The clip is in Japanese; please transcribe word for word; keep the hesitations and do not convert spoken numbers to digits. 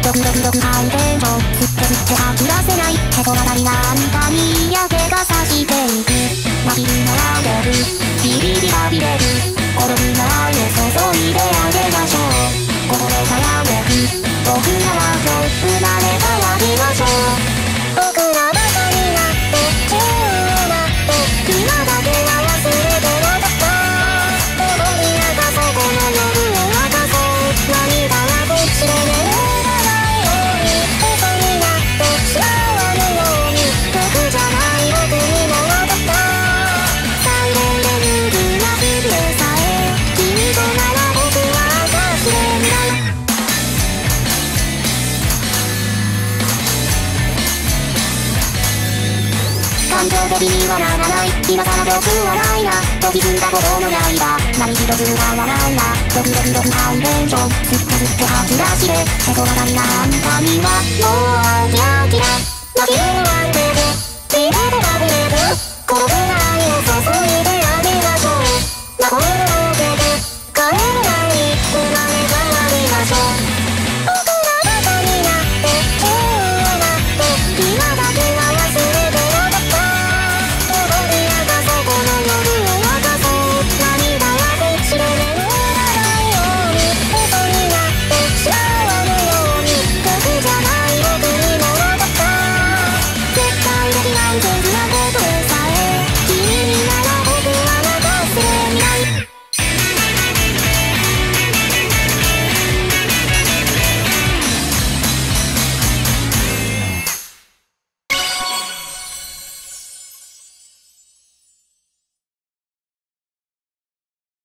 ドキドキドキハイテンション吸って吸って吐き出せないへそ曲がりがあんたに嫌気がさしていくまひる並んでるビリビリがびれる転ぶ前へ注いであげましょうこぼれたらめく僕らは今日生まれ変わりましょう僕らバカになって中を待って今だけは忘れてなかった思い泣かせこの夜を沸かせ涙がこっちで眠らないように嘘になってしまわぬように僕じゃない僕にも分かったサイレンで憂鬱な日々でさえ君となら僕は明日れ未来感情的にはならない今から僕笑いな飛びついたことの刃何一つ変わらんなドキドキドキハイテンション吸って吸って吐き出してへそ曲がりがあんたにはもうあんじゃ